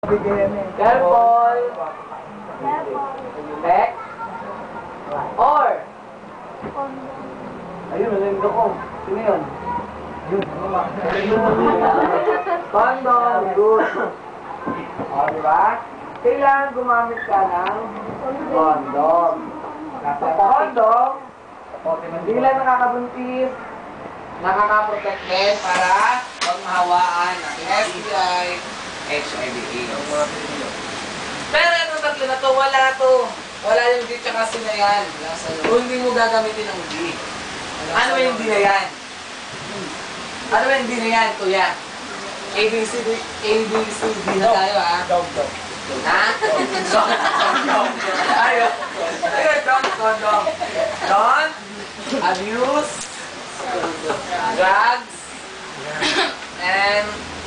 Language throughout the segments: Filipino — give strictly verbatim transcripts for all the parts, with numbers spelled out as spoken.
Careful. Tek. Or. Ayun, nalimutan ko. Sino yun? Condom. Good. O, diba? Kailangan gumamit ka ng condom. Condom. Hindi lang nakakabuntis. Nakaka-protect din para pag mahawaan ng S T I, H I V AIDS. Pero itong tatlo na to, wala to. Wala yung D tsaka C na yan. Kung hindi mo gagamitin ang D. Ano yung D na yan? Ano yung D na yan, kuya? A, B, C, D, A, B, C, D na tayo, ha? Dog, dog. Ha? Don't. Ayaw. Ayaw, don't, condom. Don't abuse drugs and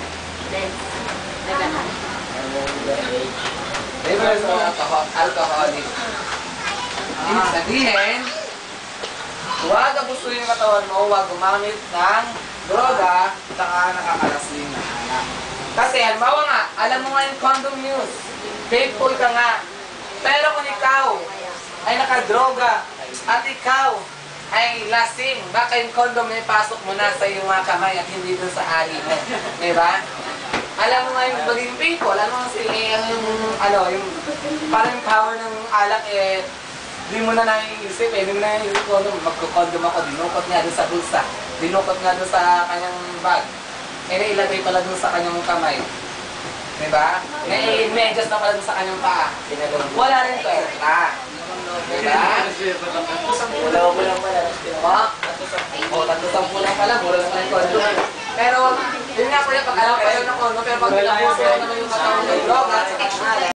Rivers of alcohol, alcoholic. Ibig sabihin, huwag abusuin yung katawan mo, huwag gumamit ng droga, saka nakakalasing na anak. Kasi, halimbawa nga, alam mo nga yung condom use, faithful ka nga. Pero kung ikaw ay nakadroga at ikaw ay lasing, baka yung condom na ipasok mo na sa iyong mga kamay at hindi dun sa ali mo. Diba? Alam mo nga yung maging faithful, alam mo nga si, eh, yung, ano, yung, parang yung power ng alak, eh, di mo na naiisip, eh, di mo na naiisip ko, magkukondom ako, dinukot nga dun sa bulsa, dinukot nga dun sa kanyang bag, eh, nailagay pala dun sa kanyang kamay. Diba? Nai-medyas na pala dun sa kanyang paa. Wala rin kwenta. Diba? Wala ko lang pala. O, tatlo sampu lang pala, mura lang yung condom. Pero, yun nga kuya, pag alam kayo ng condom, pero pag pinabuso naman yung katawan ng